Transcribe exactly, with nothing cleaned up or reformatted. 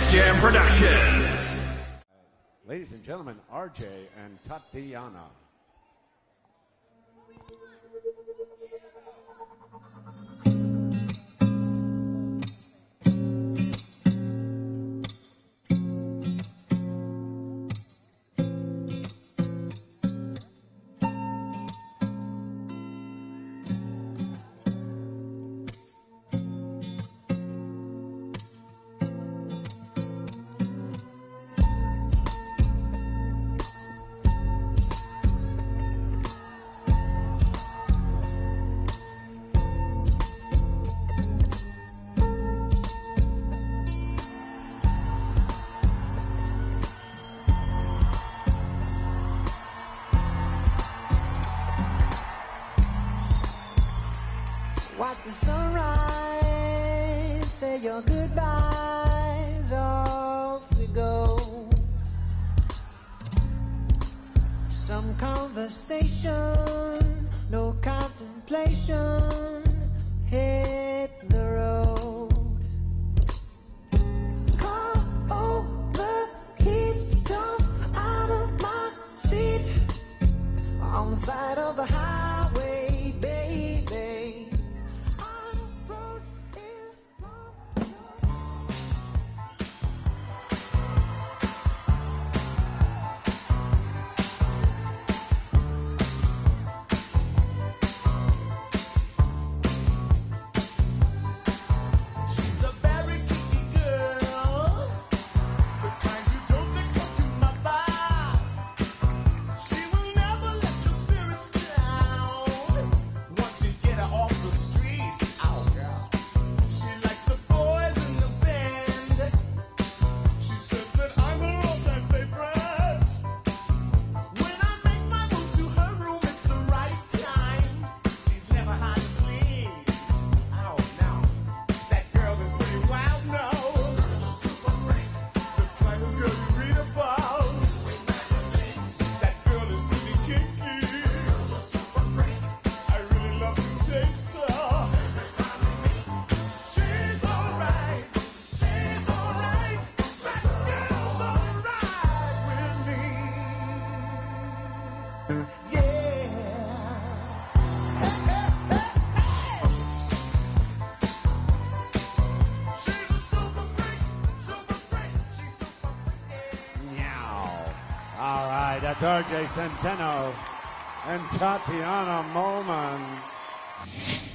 MADjam Productions. Ladies and gentlemen, Arjay and Tatiana. Watch the sunrise, say your goodbyes, off we go. Some conversation, no contemplation, hit the road. Car overheats, jump out of my seat, on the side of the highway, baby. All right, that's Arjay Centeno and Tatiana Mollmann.